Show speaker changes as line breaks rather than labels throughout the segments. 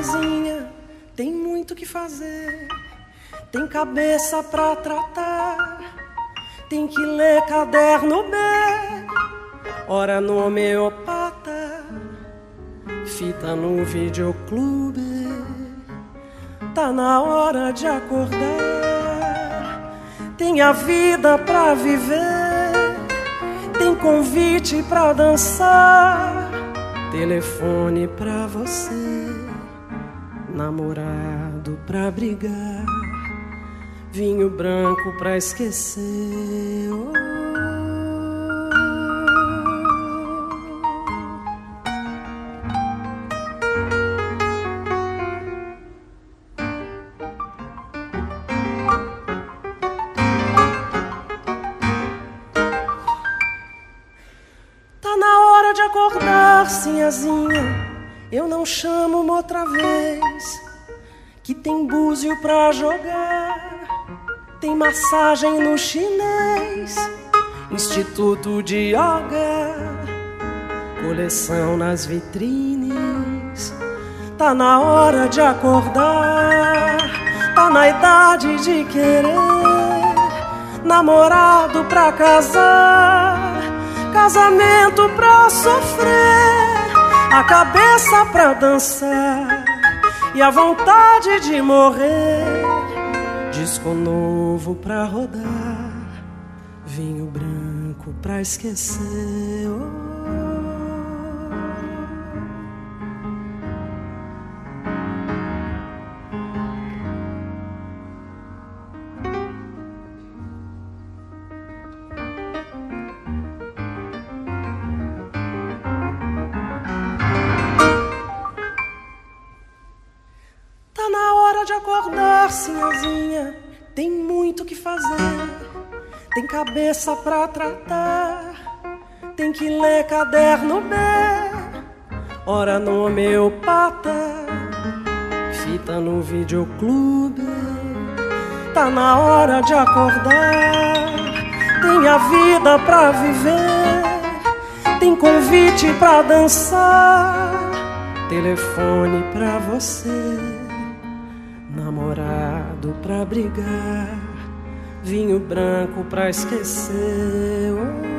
sinhazinha, tem muito que fazer. Tem cabeça pra tratar, tem que ler caderno B. Ora no homeopata, fita no videoclube. Tá na hora de acordar, tem a vida pra viver, tem convite pra dançar, telefone pra você, namorado pra brigar, vinho branco pra esquecer. Acordar, sinhazinha, eu não chamo uma outra vez. Que tem búzio pra jogar, tem massagem no chinês, instituto de yoga, coleção nas vitrines. Tá na hora de acordar, tá na idade de querer, namorado pra casar, casamento pra sofrer, a cabeça pra dançar e a vontade de morrer. Disco novo pra rodar, vinho branco pra esquecer. De acordar, sinhazinha, tem muito que fazer, tem cabeça pra tratar, tem que ler caderno B. Ora no homeopata, fita no videoclube. Tá na hora de acordar, tem a vida pra viver, tem convite pra dançar, telefone pra você, namorado pra brigar, vinho branco pra esquecer.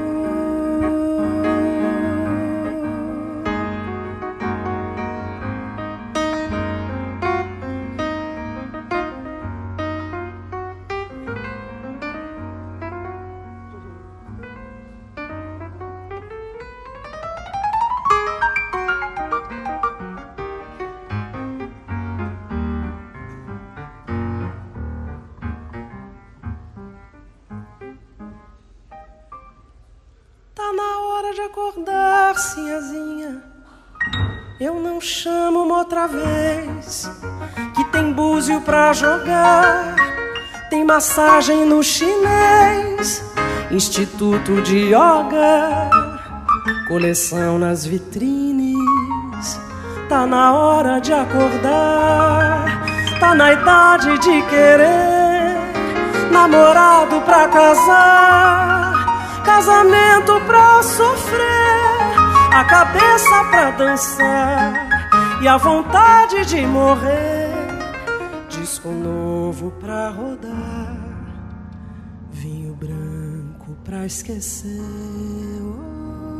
Tá na hora de acordar, sinhazinha, eu não chamo uma outra vez. Que tem búzio pra jogar, tem massagem no chinês, instituto de yoga, coleção nas vitrines. Tá na hora de acordar, tá na idade de querer, namorado pra casar, casamento pra sofrer, a cabeça pra dançar e a vontade de morrer. Disco novo pra rodar, vinho branco pra esquecer.